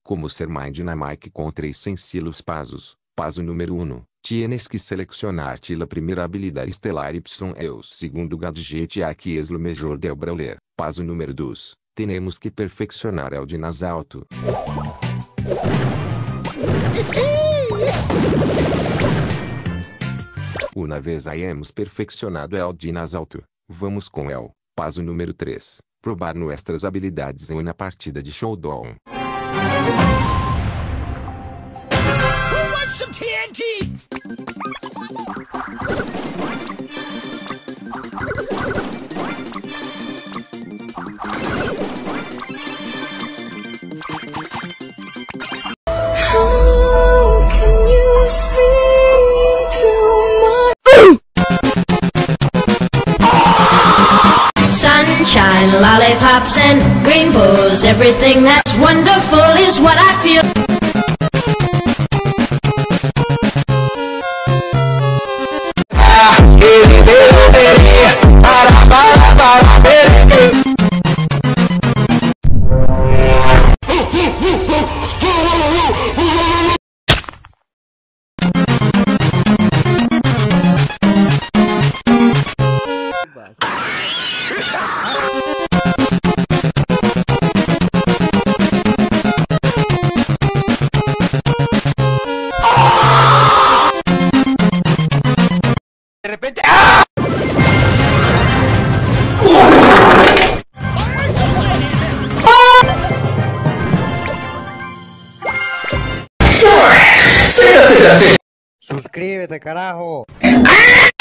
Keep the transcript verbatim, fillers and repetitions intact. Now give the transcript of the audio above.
Como ser mais dinâmico com três sencillos passos. Passo número um. Tienes que selecionar la primeira habilidade estelar Y e o segundo gadget aqui es lo mejor del brawler. Passo número dois. Tenemos que perfeccionar el Dinasalto. Uma vez hayamos perfeccionado el Dinasalto, vamos com el. Passo número três. Probar nuestras habilidades em uma partida de showdown. Who wants some T N T? How can you see into my sunshine, lollipops, and rainbows? Everything that's wonderful is what I feel. De repente, ¡ah! Suscríbete, carajo.